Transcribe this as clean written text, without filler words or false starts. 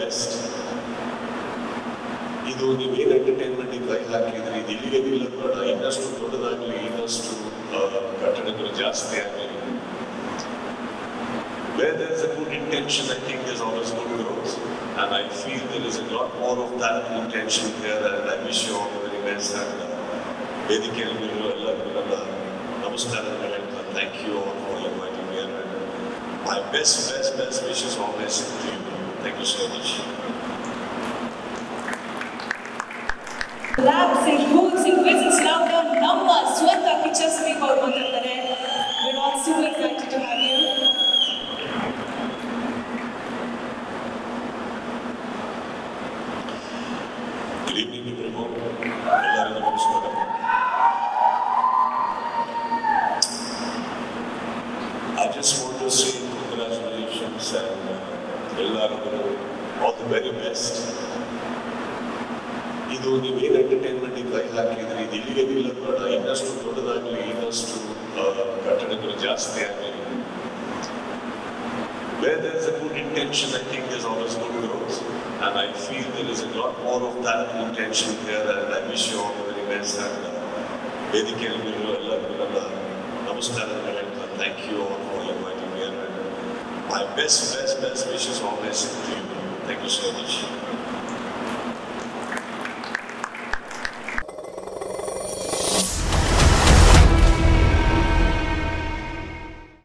best. ಇದು ನೀವೇನು entertainment ಕೈ ಹಾಕಿದ್ರೆ ಇದು ಇಲ್ಲಿಗೆ ನಿಲ್ಲೋದು ಬೇಡ, ಇನ್ನಷ್ಟು ದೊಡ್ಡದಾಗಲಿ, ಇನ್ನಷ್ಟು ಕಟ್ಟಡಗಳು ಜಾಸ್ತಿ ಆಗಲಿ. Where there is a good intention, I think there is always good growth, and I feel there is a lot more of that intention here, and I wish you all the very best. And ವೇದಿಕೆಯಲ್ಲಿ ಎಲ್ಲರಿಗೂ ನನ್ನ ನಮಸ್ಕಾರಗಳು ಹೇಳ್ತಾ thank you all for inviting me, and my best wishes always to you. Thank you so much. Labs and foods and visits now the numbers. Swata Kiccha Sudeep ಅವರು ಮಾತಾಡ್ತಾರೆ. We're all super excited to have you. Good evening everyone. ಎಲ್ಲರಿಗೂ ನಮಸ್ಕಾರ. I just want to say congratulations and ಎಲ್ಲರಿಗೂ all the very best. ಇದು ನೀವೇನು entertainment ಕೈ ಹಾಕಿದ್ರೆ ಇದು ಇಲ್ಲಿಗೆ ನಿಲ್ಲೋದು ಬೇಡ, ಇನ್ನಷ್ಟು ದೊಡ್ಡದಾಗಲಿ, ಇನ್ನಷ್ಟು ಕಟ್ಟಡಗಳು ಜಾಸ್ತಿ ಆಗಲಿ. Where there is a good intention, I think there is always good growth, and I feel there is a lot more of that intention here, and I wish you all the very best. And ವೇದಿಕೆಯಲ್ಲಿ ಎಲ್ಲರಿಗೂ ನನ್ನ ನಮಸ್ಕಾರಗಳು ಹೇಳ್ತಾ thank you all for inviting me, and my best wishes always to you. Thank you so much.